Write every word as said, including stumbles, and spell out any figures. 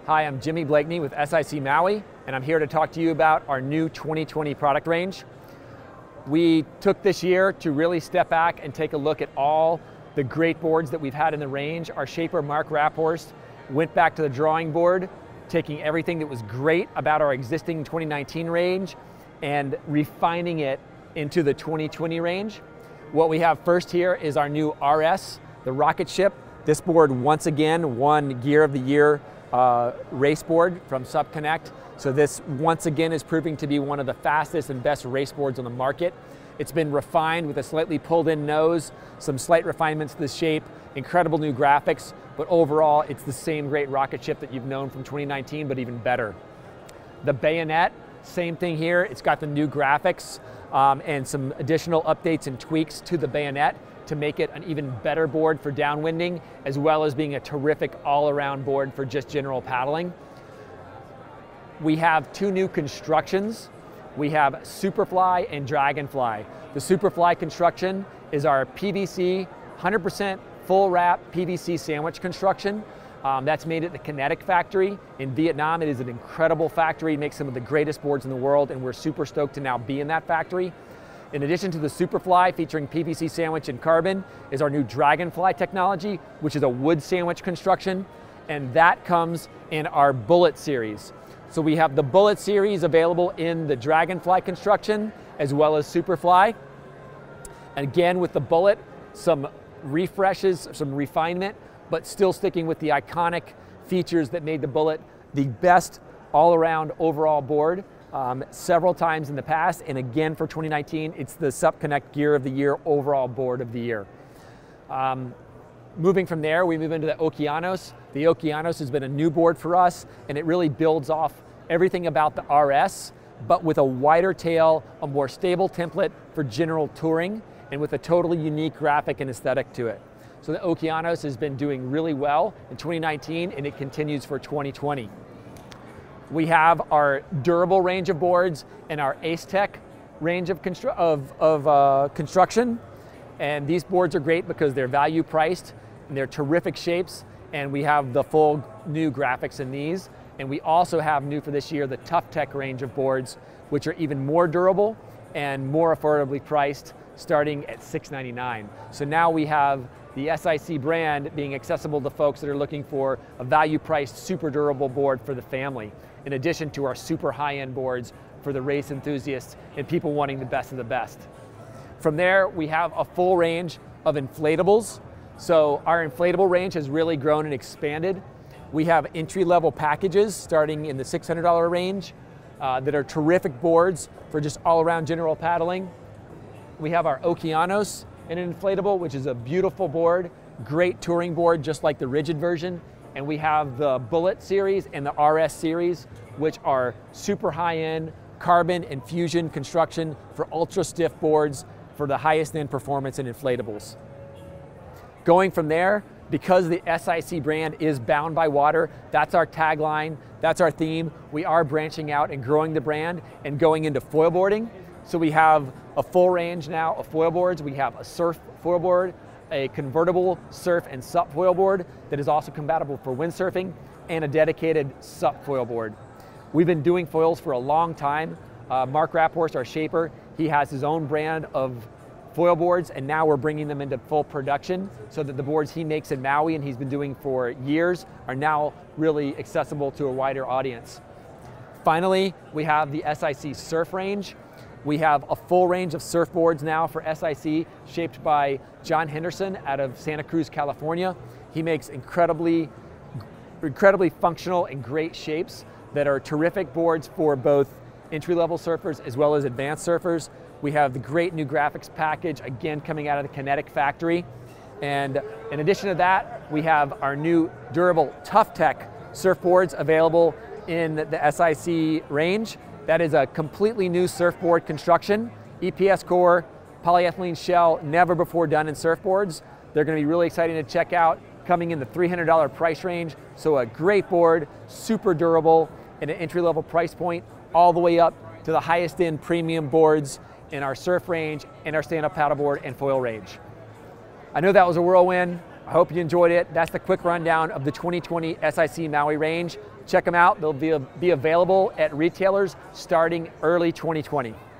Hi, I'm Jimmy Blakeney with S I C Maui, and I'm here to talk to you about our new twenty twenty product range. We took this year to really step back and take a look at all the great boards that we've had in the range. Our shaper, Mark Rapphorst, went back to the drawing board, taking everything that was great about our existing twenty nineteen range and refining it into the twenty twenty range. What we have first here is our new R S, the rocket ship. This board once again won Gear of the Year uh, race board from S U P Connect. So this once again is proving to be one of the fastest and best race boards on the market. It's been refined with a slightly pulled in nose, some slight refinements to the shape, incredible new graphics, but overall it's the same great rocket ship that you've known from twenty nineteen, but even better. The Bayonet, same thing here. It's got the new graphics um, and some additional updates and tweaks to the Bayonet to make it an even better board for downwinding, as well as being a terrific all-around board for just general paddling. We have two new constructions. We have Superfly and Dragonfly. The Superfly construction is our P V C, one hundred percent full wrap P V C sandwich construction. Um, that's made at the Kinetic factory in Vietnam. It is an incredible factory, makes some of the greatest boards in the world, and we're super stoked to now be in that factory. In addition to the Superfly featuring P V C sandwich and carbon is our new Dragonfly technology, which is a wood sandwich construction, and that comes in our Bullet series. So we have the Bullet series available in the Dragonfly construction as well as Superfly. And again with the Bullet, some refreshes, some refinement, but still sticking with the iconic features that made the Bullet the best all-around overall board. Um, several times in the past, and again for twenty nineteen, it's the S U P Connect Gear of the Year overall board of the year. Um, moving from there, we move into the Okeanos. The Okeanos has been a new board for us, and it really builds off everything about the R S, but with a wider tail, a more stable template for general touring, and with a totally unique graphic and aesthetic to it. So the Okeanos has been doing really well in twenty nineteen, and it continues for twenty twenty. We have our durable range of boards and our Ace-Tec range of, constru of, of uh, construction. And these boards are great because they're value priced and they're terrific shapes. And we have the full new graphics in these. And we also have new for this year, the Tough-Tec range of boards, which are even more durable and more affordably priced, starting at six ninety-nine. So now we have the S I C brand being accessible to folks that are looking for a value-priced, super durable board for the family, in addition to our super high-end boards for the race enthusiasts and people wanting the best of the best. From there, we have a full range of inflatables. So our inflatable range has really grown and expanded. We have entry-level packages starting in the six hundred dollar range uh, that are terrific boards for just all-around general paddling. We have our Okeanos in an inflatable, which is a beautiful board, great touring board, just like the rigid version. And we have the Bullet series and the R S series, which are super high-end carbon and fusion construction for ultra stiff boards for the highest end performance in inflatables. Going from there, because the S I C brand is bound by water, that's our tagline, that's our theme. We are branching out and growing the brand and going into foil boarding. So we have a full range now of foil boards. We have a surf foil board, a convertible surf and S U P foil board that is also compatible for windsurfing, and a dedicated S U P foil board. We've been doing foils for a long time. Uh, Mark Rapphorst, our shaper, he has his own brand of foil boards, and now we're bringing them into full production so that the boards he makes in Maui and he's been doing for years are now really accessible to a wider audience. Finally, we have the S I C surf range. We have a full range of surfboards now for S I C, shaped by John Henderson out of Santa Cruz, California. He makes incredibly, incredibly functional and great shapes that are terrific boards for both entry-level surfers as well as advanced surfers. We have the great new graphics package, again coming out of the Kinetic factory. And in addition to that, we have our new durable Tough-Tec surfboards available in the S I C range. That is a completely new surfboard construction, E P S core, polyethylene shell, never before done in surfboards. They're going to be really exciting to check out, coming in the three hundred dollar price range. So a great board, super durable, at an entry-level price point, all the way up to the highest end premium boards in our surf range and our stand-up paddleboard and foil range. I know that was a whirlwind. I hope you enjoyed it. That's the quick rundown of the twenty twenty S I C Maui range. Check them out. They'll be, be available at retailers starting early twenty twenty.